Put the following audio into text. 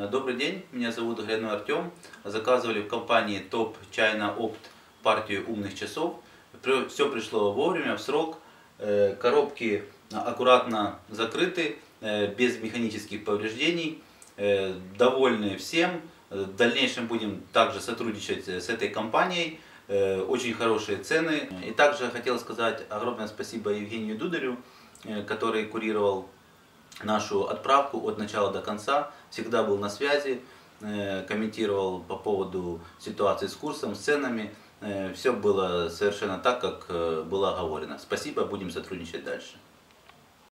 Добрый день, меня зовут Гряной Артем. Заказывали в компании Top China Opt партию умных часов. Все пришло вовремя, в срок. Коробки аккуратно закрыты, без механических повреждений. Довольны всем. В дальнейшем будем также сотрудничать с этой компанией. Очень хорошие цены. И также хотел сказать огромное спасибо Евгению Дударю, который курировал нашу отправку от начала до конца, всегда был на связи, комментировал по поводу ситуации с курсом, с ценами. Все было совершенно так, как было оговорено. Спасибо, будем сотрудничать дальше.